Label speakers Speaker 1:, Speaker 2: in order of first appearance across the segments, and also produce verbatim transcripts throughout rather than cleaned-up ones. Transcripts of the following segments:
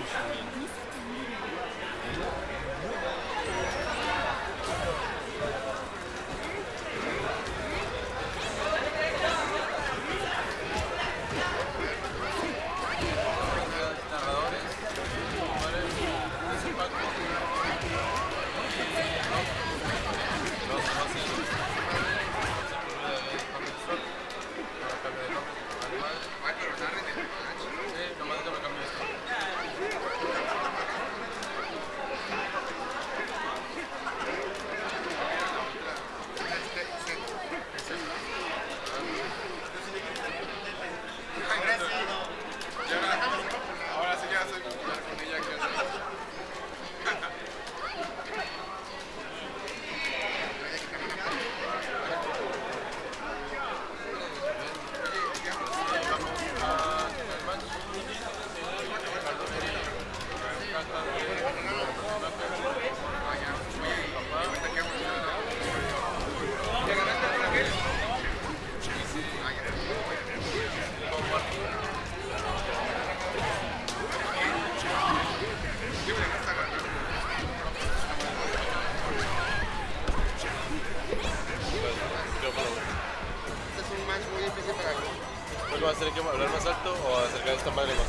Speaker 1: ¿Va a tener que hablar más alto o acercar esta madre más?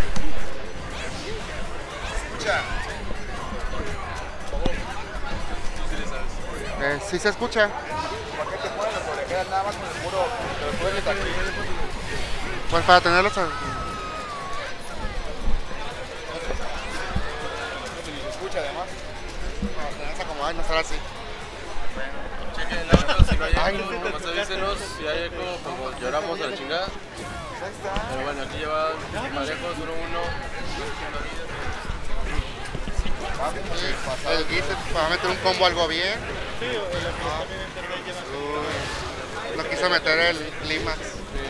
Speaker 2: ¿Escucha?
Speaker 1: Sí, le sabes.
Speaker 2: Eh, sí se escucha.
Speaker 3: ¿Por qué te ponen las orejeras nada más con el puro? Te los pones aquí.
Speaker 2: Pues para tenerlos a...
Speaker 3: Si se escucha además.
Speaker 2: para tenerlos acomodados y no estar así.
Speaker 1: Chequen el auto, si no hay
Speaker 2: Ay,
Speaker 1: eco,
Speaker 2: no.
Speaker 1: nomás avísenos. Si hay eco, pues lloramos a la chingada. Pero bueno, aquí llevan parejos, uno uno.
Speaker 2: El guise para meter un combo algo bien.
Speaker 4: Sí, o lo que también en internet llevan.
Speaker 2: Uy, no quiso meter el clímax.
Speaker 4: Sí,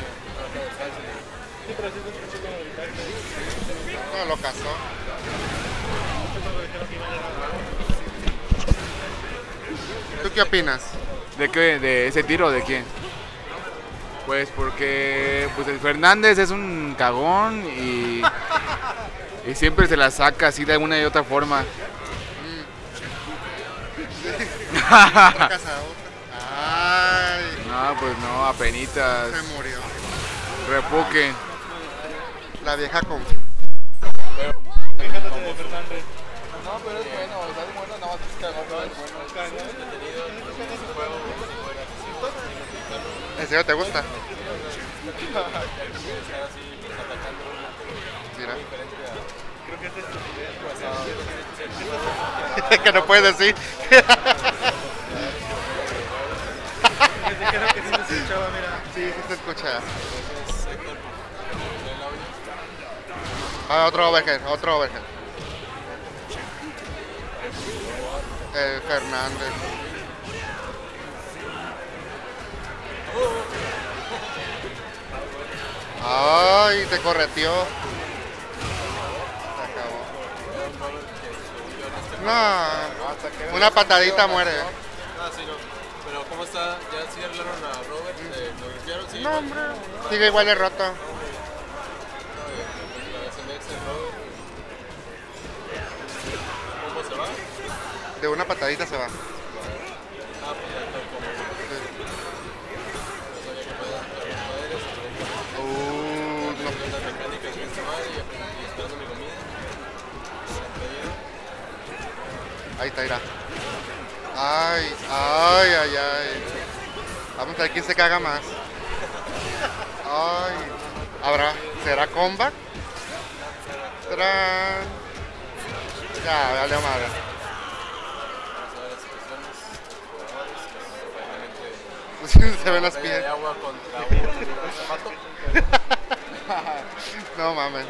Speaker 4: pero sí se escuchó como gritaste.
Speaker 2: No, lo cazó.
Speaker 4: Cuando dijeron que iban a grabar.
Speaker 2: ¿Tú qué opinas?
Speaker 3: ¿De qué? ¿De ese tiro o de quién? Pues porque pues el Fernández es un cagón y, y siempre se la saca así de alguna y otra forma.
Speaker 2: Otra cazadora. Ay,
Speaker 3: No, pues no, apenitas.
Speaker 2: se murió.
Speaker 3: Repuque.
Speaker 2: La vieja con...
Speaker 4: Quejándote de Fernández.
Speaker 3: No, pero es bueno, o sea, es bueno, nada más es cagón, no es bueno.
Speaker 2: ¿En serio te gusta? Mira.
Speaker 4: Creo que esta es tu idea.
Speaker 2: Que no puedes decir.
Speaker 4: Me dijeron que sí se escuchaba, mira.
Speaker 2: Sí, sí se escucha. Ah, otro overhead, otro overhead. El Fernández. Ay, te correteó. Se acabó. No, una patadita muere.
Speaker 1: Ah, sí, no. Pero ¿cómo está? ¿Ya sí arreglaron a Robert? Eh, ¿Lo limpiaron? Sí.
Speaker 2: No, hombre. Sigue igual de roto.
Speaker 1: La S M X de Robert. ¿Cómo se va?
Speaker 2: De una patadita se va.
Speaker 1: Ah, pues ya está como. No sabía que podía hacer poderes.
Speaker 2: Uh, no.
Speaker 1: Las mecánicas que se van y y esperando mi comida.
Speaker 2: Ahí está, irá. Ay, ay, ay, ay. Vamos a ver quién se caga más. Ay. ¿Habrá? ¿Será comeback? ¡Tarán! Ya, vale madre. Se ven las
Speaker 1: De
Speaker 2: pies.
Speaker 1: agua contra un zapato.
Speaker 2: No mames.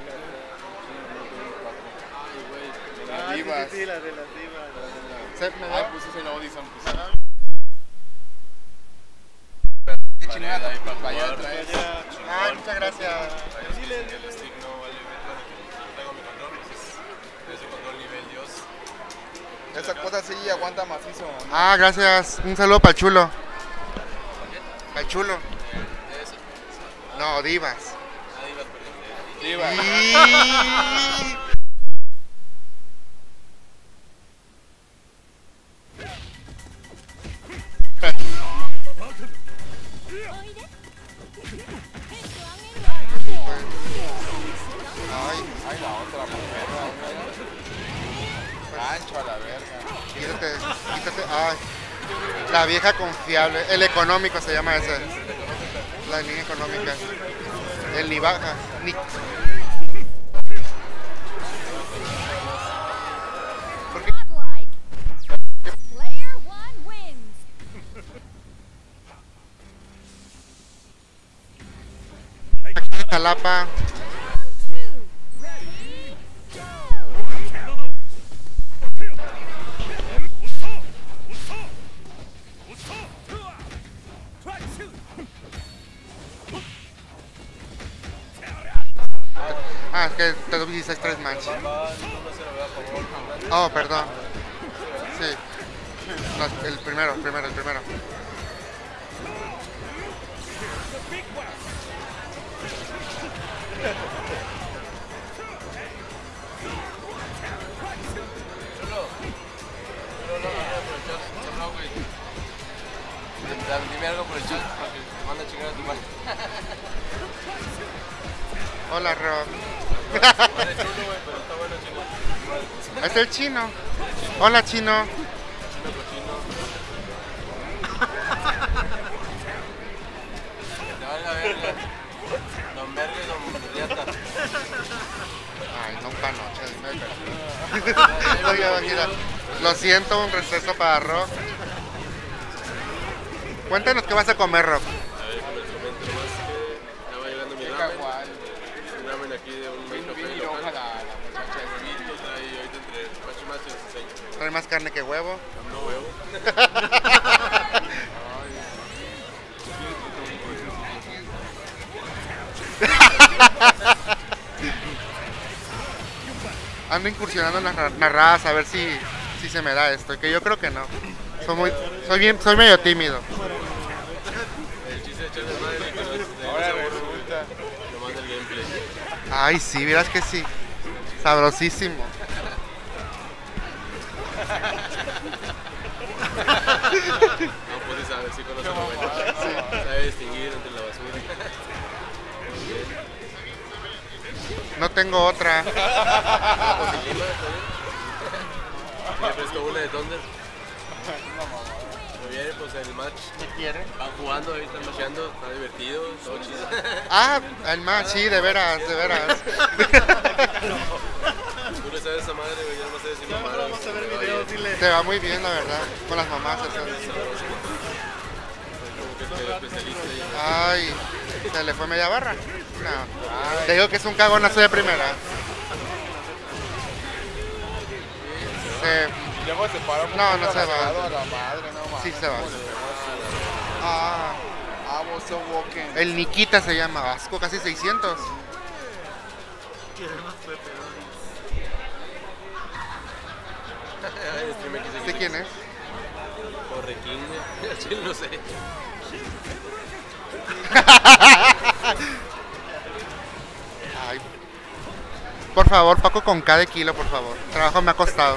Speaker 4: Ah, sí, sí,
Speaker 3: Divas.
Speaker 4: sí, la de las divas.
Speaker 2: Se- ¿Me
Speaker 3: Ah,
Speaker 2: da?
Speaker 3: pues ese no, Odison. Pues.
Speaker 1: Qué
Speaker 3: chingada,
Speaker 1: ahí para
Speaker 3: vaya
Speaker 1: jugar.
Speaker 3: otra vez.
Speaker 4: Ya.
Speaker 2: Ay, muchas gracias.
Speaker 4: Dile,
Speaker 1: El stick no vale verga, traigo mi control, pues ese control nivel Dios.
Speaker 3: Esa cosa sí aguanta macizo. ¿No?
Speaker 2: Ah, gracias. Un saludo para el chulo. Para el chulo.
Speaker 1: Ese.
Speaker 2: No, divas.
Speaker 1: Ah, ibas, perdón.
Speaker 3: Diva.
Speaker 2: Y... pues. Ay,
Speaker 5: Ay, la otra mujer. Gancho a la verga.
Speaker 2: quítate, quítate. Ay. La vieja confiable. El económico se llama ese. La línea económica. El ni baja. Ni... ¿Por qué?
Speaker 6: Godlike. Player one wins.
Speaker 2: Aquí en Jalapa.
Speaker 6: Round two. Ready? Go.
Speaker 2: Ah, es que te doy dieciséis tres match. Oh, perdón. Sí. No, el primero, el primero, el primero.
Speaker 1: Dime algo por el chat, porque te manda a chingar a tu madre.
Speaker 2: Hola, Rob.
Speaker 1: Vale, chulo, güey, pero está bueno chingar.
Speaker 2: Es el chino. Hola, chino.
Speaker 1: Chino cochino. Te vale la verga. Don Verga y Don Riata.
Speaker 2: Ay, nunca noche. Oye, mira, lo siento, un receso para Rob. Cuéntanos qué vas a comer, Rob.
Speaker 1: A ver, que les comento nomás que ya va llegando mi ramen. Un ramen aquí de un main café local. El huevito trae ahorita entre macho y macho y les enseño.
Speaker 2: Trae más carne que huevo.
Speaker 1: No huevo.
Speaker 2: Ando incursionando en las ra- narradas a ver si, si se me da esto. Que yo creo que no. Soy muy, soy bien, soy medio tímido.
Speaker 1: El chiste de echarle madre que no es de
Speaker 5: Ahora
Speaker 1: sabor,
Speaker 5: resulta.
Speaker 1: nomás del gameplay.
Speaker 2: Ay, sí, verás que sí. Sabrosísimo.
Speaker 1: No, pues sí sabe, sí conoce lo bueno. Sabe distinguir entre la basura.
Speaker 2: No tengo otra.
Speaker 1: Pues sin lima, está bien. Le presto una de Thunder. Muy bien, pues el match.
Speaker 5: ¿Qué quiere?
Speaker 1: Van jugando, ahí están macheando, está divertido, todo chido.
Speaker 2: Ah, el más, sí, de veras, de veras.
Speaker 1: Tú le sabes esa madre, güey, yo no sé decir mamá.
Speaker 4: Vamos a ver videos, dile.
Speaker 2: Te va muy bien, la verdad. Con las mamás. Eso.
Speaker 1: Como que te especialista
Speaker 2: Ay,
Speaker 1: ahí.
Speaker 2: ¿se le fue media barra? No. Te digo que es un cagonazo de primera. Se-
Speaker 5: Y luego se para un
Speaker 2: No,
Speaker 5: poco
Speaker 2: no se va.
Speaker 5: rasgado a la madre, no mames.
Speaker 2: Sí se va. Ah,
Speaker 5: Ah, vos sos walking.
Speaker 2: el Nikita se llama. Asco, casi seiscientos.
Speaker 4: Queremos pepperoni.
Speaker 1: Ay, stream X X.
Speaker 2: ¿De quién es?
Speaker 1: Corre King, sí, no sé.
Speaker 2: Ay. Por favor, Paco con K de kilo, por favor. Trabajo me ha costado.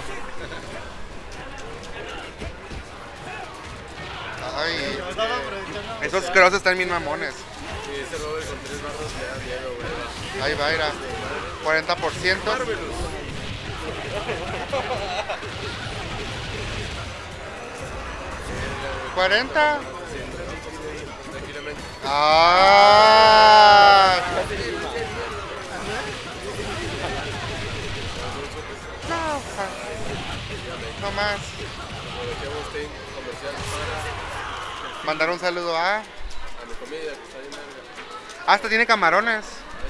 Speaker 2: Ay,
Speaker 4: Me estaba aprovechando.
Speaker 2: esos cross están bien mamones.
Speaker 1: Sí, ese Robert con tres barras le da miedo, güey.
Speaker 2: Ahí va, era cuarenta por ciento.
Speaker 1: Marvelous.
Speaker 2: cuarenta.
Speaker 1: Tranquilamente.
Speaker 2: Ah. No, ja. No más.
Speaker 1: Aprovechemos este comercial para
Speaker 2: Mandar un saludo a.
Speaker 1: a mi comida, que está bien verga.
Speaker 2: Hasta tiene camarones.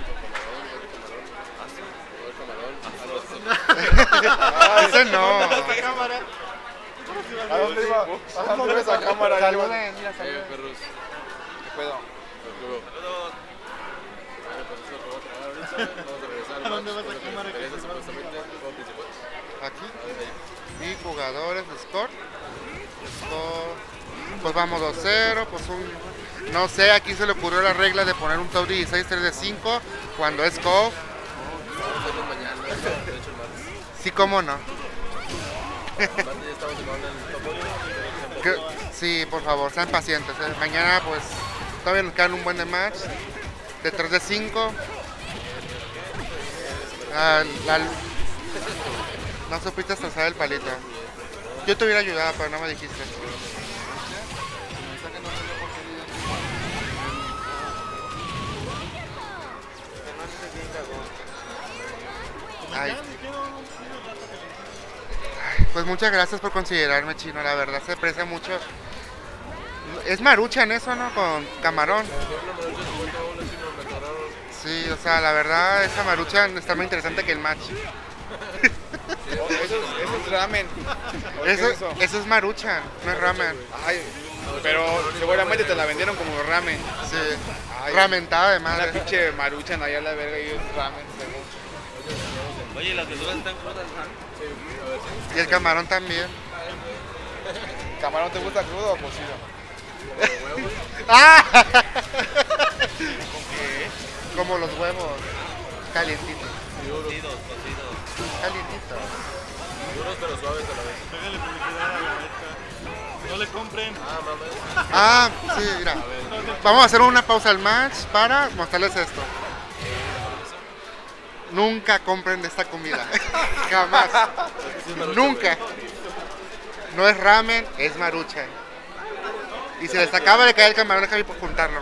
Speaker 1: Ay,
Speaker 2: Ese
Speaker 1: con camarón, con camarón.
Speaker 2: no.
Speaker 4: Esta cámara.
Speaker 5: ¿A dónde iba? ¿A dónde iba esa cámara?
Speaker 2: Saluden, mira,
Speaker 1: Eh,
Speaker 2: saluden.
Speaker 1: perros.
Speaker 5: ¿Qué pedo?
Speaker 1: Arturo. Bueno, pues eso es lo que voy a traer ahorita. Vamos a regresar al
Speaker 4: ¿A dónde
Speaker 1: match,
Speaker 4: va esa
Speaker 1: con lo que
Speaker 4: cámara
Speaker 1: nos
Speaker 4: que
Speaker 1: interesa,
Speaker 4: se va?
Speaker 1: supuestamente, el juego principal.
Speaker 2: Aquí.
Speaker 1: A ver, ahí.
Speaker 2: Y jugadores, score. Score. Pues vamos dos cero. Pues un. No sé, aquí se le ocurrió la regla de poner un top dieciséis tres de cinco cuando es C O F.
Speaker 1: Vamos a vernos mañana, de hecho el martes.
Speaker 2: Sí, cómo no.
Speaker 1: El martes ya estamos acabando el top uno.
Speaker 2: Que- sí, por favor, sean pacientes. ¿eh? Mañana, pues, todavía nos quedan un buen de match. De tres de cinco. Ah, la- no supiste trazar el palito. Yo te hubiera ayudado, pero no me dijiste. Ay. Pues muchas gracias por considerarme, Chino, la verdad se aprecia mucho. Es Maruchan eso, ¿no? Con camarón. Sí, o sea, la verdad esa Maruchan está más interesante que el match.
Speaker 3: Eso, es- eso es ramen. ¿O qué
Speaker 2: Eso,
Speaker 3: es eso?
Speaker 2: eso es Maruchan, no es ramen.
Speaker 3: Ay, pero seguramente te la vendieron como ramen.
Speaker 2: Sí,
Speaker 3: Ay,
Speaker 2: ramentada de
Speaker 3: Una
Speaker 2: madre.
Speaker 3: pinche maruchan allá a la verga y es ramen, según.
Speaker 4: Oye, las verduras están crudas, ¿no?
Speaker 2: Y el camarón también.
Speaker 3: ¿Camarón te gusta crudo o cocido?
Speaker 2: ¡Ah! Como los huevos. Calientitos.
Speaker 4: Cocidos, cocidos.
Speaker 2: Calientitos.
Speaker 1: Duros pero suaves a la vez.
Speaker 4: Pégale publicidad a la esta. No le compren.
Speaker 1: Ah, mames.
Speaker 2: Ah, sí, mira. Vamos a hacer una pausa al match para mostrarles esto. Nunca compren de esta comida. Jamás. Nunca. No es ramen, es maruchan. Y se les acaba de caer el camarón, déjame por juntarlo.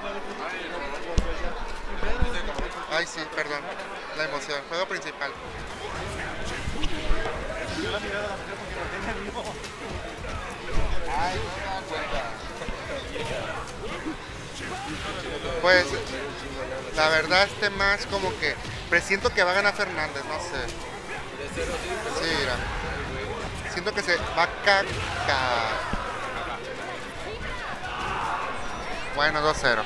Speaker 2: Ay, sí, perdón. La emoción. Juego principal. Pues, la verdad este match como que presiento que va a ganar Fernández, no sé. Sí, mira. Siento que se va a cacar. Bueno, dos cero.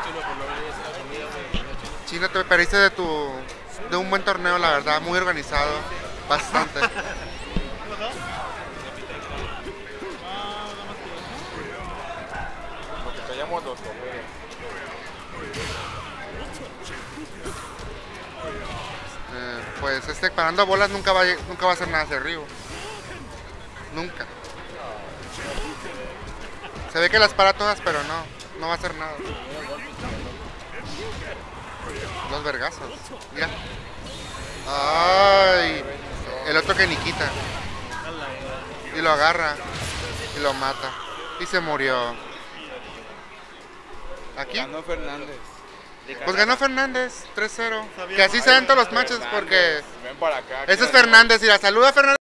Speaker 2: Chino, te perdiste de tu de un buen torneo, la verdad, muy organizado, bastante.
Speaker 3: Lo que callamos los toperos.
Speaker 2: Eh, pues este parando bolas nunca va, a lle- nunca va a hacer nada hacia arriba. Nunca. Se ve que las para todas, pero no, no va a hacer nada. Los vergazos. Mira. Ay. El otro que ni quita. Y lo agarra. Y lo mata. Y se murió. ¿Aquí?
Speaker 3: Ganó Fernández.
Speaker 2: Pues ganó Fernández tres cero. Que así se dan todos los matches porque...
Speaker 3: Ven para acá.
Speaker 2: Ese es Fernández. Y la saluda Fernández.